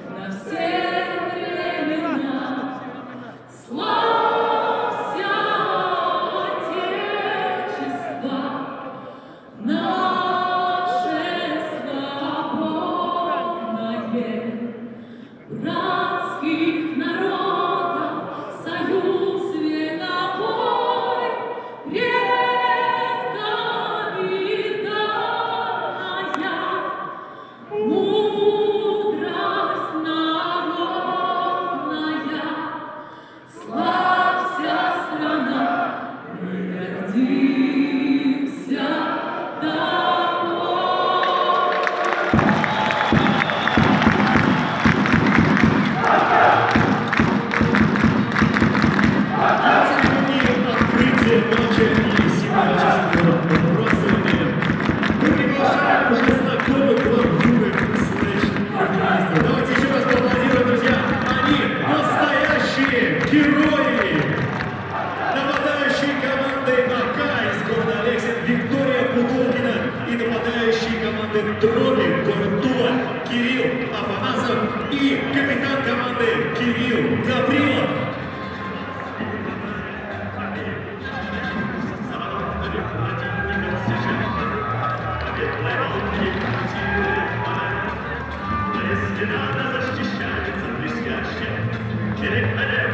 на все времена. Славься, Отечество, наше свободное, братских народов союз вековой, предками данная, мудрость народная. Славься, страна, мы гордимся тобой. Церемонии открытия молчания символического выбрасывания мы приглашаем уже знакомых вам юных слэш-хоккеистов. Давайте еще раз поаплодируем, друзья. Они настоящие герои. Нападающие команды АК из города Алексин Виктория Путовкина и нападающие команды Дроби город Тула Кирилл Афанасов и капитан команды Кирилл Гаврилов. Защищается блестяще.